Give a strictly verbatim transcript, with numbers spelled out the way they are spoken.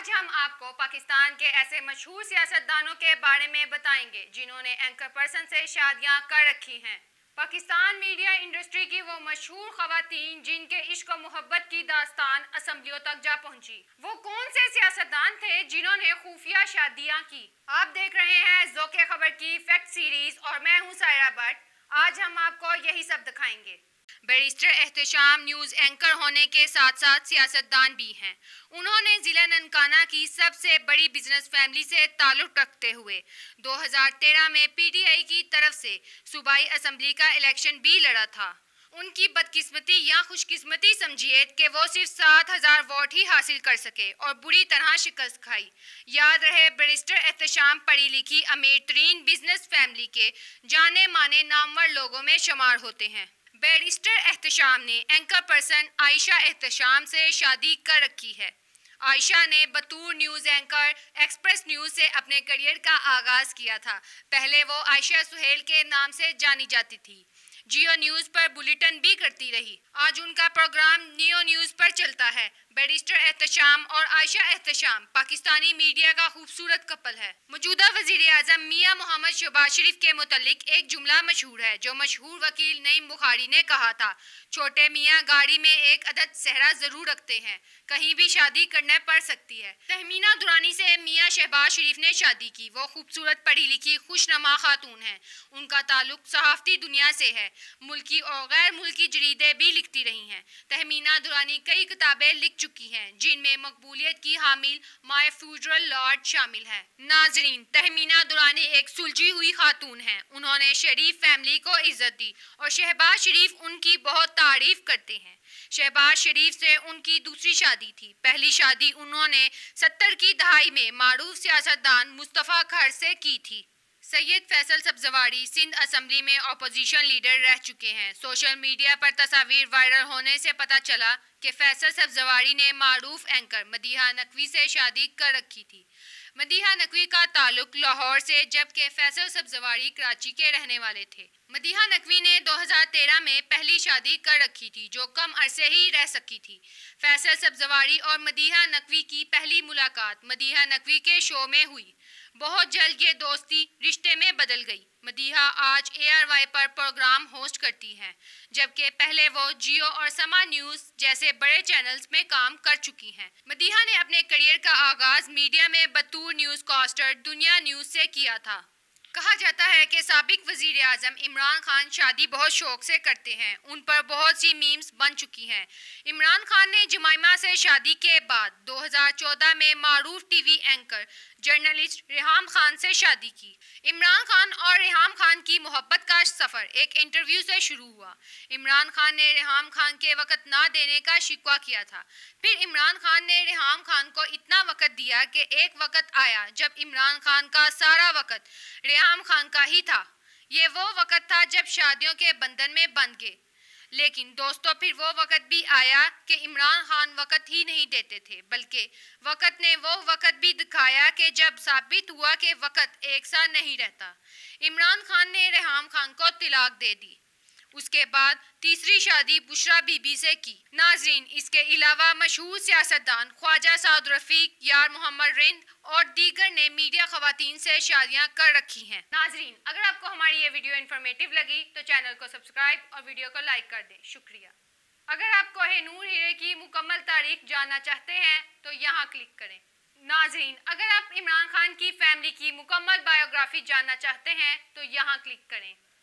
آج ہم آپ کو پاکستان کے ایسے مشہور سیاستدانوں کے بارے میں بتائیں گے جنہوں نے اینکر پرسن سے شادیاں کر رکھی ہیں۔ پاکستان میڈیا انڈسٹری کی وہ مشہور خواتین جن کے عشق و محبت کی داستان اسمبلیوں تک جا پہنچی، وہ کون سے سیاستدان تھے جنہوں نے خفیہ شادیاں کی؟ آپ دیکھ رہے ہیں ذوق خبر کی فیکٹ سیریز اور میں ہوں سائرہ بٹ۔ آج ہم آپ کو یہی سب دکھائیں گے۔ بیرسٹر احتشام نیوز اینکر ہونے کے ساتھ ساتھ سیاستدان بھی ہیں۔ انہوں نے ضلع ننکانہ کی سب سے بڑی بزنس فیملی سے تعلق رکھتے ہوئے دو ہزار تیرہ میں پی ٹی آئی کی طرف سے صوبائی اسمبلی کا الیکشن بھی لڑا تھا۔ ان کی بدقسمتی یا خوش قسمتی سمجھیے کہ وہ صرف سات ہزار ووٹ ہی حاصل کر سکے اور بری طرح شکست کھائی۔ یاد رہے بیرسٹر احتشام پڑھی لکھی امیر ترین بزنس فیملی کے جانے مانے نامور لوگوں میں شمار ہوتے ہیں۔ بیرسٹر احتشام نے اینکر پرسن عائشہ احتشام سے شادی کر رکھی ہے۔ عائشہ نے بطور نیوز اینکر ایکسپریس نیوز سے اپنے کیریئر کا آغاز کیا تھا۔ پہلے وہ عائشہ سہیل کے نام سے جانی جاتی تھی۔ جیو نیوز پر بلیٹن بھی کرتی رہی۔ آج ان کا پروگرام نیو نیوز پر چلتا ہے۔ بیرسٹر احتشام اور عائشہ احتشام پاکستانی میڈیا کا خوبصورت کپل ہے۔ موجودہ وزیر اعظم میاں محمد شہباز شریف کے متعلق ایک جملہ مشہور ہے جو مشہور وکیل نعیم بخاری نے کہا تھا، چھوٹے میاں گاڑی میں ایک عدد صحرا ضرور رکھتے ہیں، کہیں بھی شادی کرنے پڑ سکتی ہے۔ تہمینہ درانی سے میاں شہباز شریف نے شادی کی۔ وہ خوبصورت پڑھی لکھی خوش نما خاتون ہیں۔ ان کا تعلق صحافتی دنیا سے ہے۔ ملکی اور غیر ملکی جریدے بھی لکھتی رہی ہیں۔ تہمینہ درانی کئی کتابیں لکھ چکی ہیں جن میں مقبولیت کی حامل مائی فیوڈرل لارڈ شامل ہے۔ ناظرین، تہمینہ درانی ایک سلجھی ہوئی خاتون ہیں۔ انہوں نے شریف فیملی کو عزت دی اور شہباز شریف ان کی بہت تعریف کرتے ہیں۔ شہباز شریف سے ان کی دوسری شادی تھی۔ پہلی شادی انہوں نے ستر کی دہائی میں معروف سیاستدان مصطفیٰ کھر سے کی تھی۔ سید فیصل سبزواری سندھ اسمبلی میں اپوزیشن لیڈر رہ چکے ہیں۔ سوشل میڈیا پر تصاویر وائرل ہونے سے پتہ چلا کہ فیصل سبزواری نے معروف اینکر مدیحہ نقوی سے شادی کر رکھی تھی۔ مدیحہ نقوی کا تعلق لاہور سے جبکہ فیصل سبزواری کراچی کے رہنے والے تھے۔ مدیحہ نقوی نے دو ہزار تیرہ میں پہلی شادی کر رکھی تھی جو کم عرصے ہی رہ سکی تھی۔ فیصل سبزواری اور مدیحہ نقوی کی پہلی ملاقات مدیحہ نقوی کے شو میں ہوئی۔ بہت جلد یہ دوستی رشتے میں بدل گئی۔ مدیحہ آج اے آر وائی پر پروگرام ہوسٹ کرتی ہیں جبکہ پہلے وہ جیو اور سما نیوز جیسے بڑے چینلز میں کام کر چکی ہیں۔ مدیحہ نے اپنے کیریئر کا آغاز میڈیا میں بطور نیوز کاسٹر دنیا نیوز سے کیا تھا۔ کہا جاتا ہے کہ سابق وزیر اعظم عمران خان شادی بہت شوق سے کرتے ہیں۔ ان پر بہت سی میمز بن چکی ہیں۔ عمران خان نے جمائمہ سے شادی کے بعد دو ہزار چودہ میں معروف T V anchor journalist Reham Khan سے شادی کی۔ عمران خان اور ریحام خان کی محبت کا سفر ایک انٹرویو سے شروع ہوا۔ عمران خان نے ریحام خان کے وقت نہ دینے کا شکوہ کیا تھا۔ پھر عمران خان نے ریحام خان کو اتنا وقت دیا کہ ایک وقت آیا جب عمران خان کا سارا وقت ریحام خان کا ہی تھا۔ یہ وہ وقت تھا جب شادیوں کے بندھن میں بندھ گئے۔ لیکن دوستو پھر وہ وقت بھی آیا کہ عمران خان وقت ہی نہیں دیتے تھے بلکہ وقت نے وہ وقت بھی دکھایا کہ جب ثابت ہوا کہ وقت ایک سا نہیں رہتا۔ عمران خان نے ریحام خان کو طلاق دے دی۔ اس کے بعد تیسری شادی بشریٰ بی بی سے کی۔ ناظرین، اس کے علاوہ مشہور سیاستدان خواجہ سعد رفیق، یار محمد رند اور دیگر نے میڈیا خواتین سے شادیاں کر رکھی ہیں۔ ناظرین، اگر آپ کو ہماری یہ ویڈیو انفارمیٹیو لگی تو چینل کو سبسکرائب اور ویڈیو کو لائک کر دیں۔ شکریہ۔ اگر آپ کوہ نور ہیرے کی مکمل تاریخ جاننا چاہتے ہیں تو یہاں کلک کریں۔ ناظرین، اگر آپ عمران خان کی فیملی کی مکمل بائیوگرافی جاننا چاہتے ہیں تو یہاں کلک کریں۔